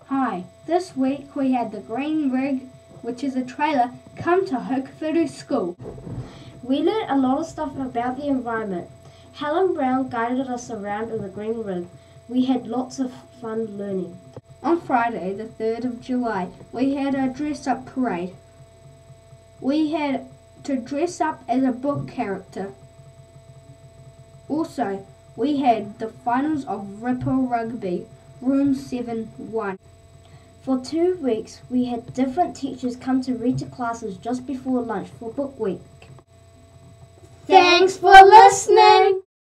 Hi, this week we had the Green Rig, which is a trailer, come to Hokowhitu School. We learned a lot of stuff about the environment. Helen Brown guided us around in the Green Rig. We had lots of fun learning. On Friday, the 3rd of July, we had a dress-up parade. We had to dress up as a book character. Also, we had the finals of Ripper Rugby, Room 7-1. For 2 weeks, we had different teachers come to read to classes just before lunch for Book Week. Thanks for listening!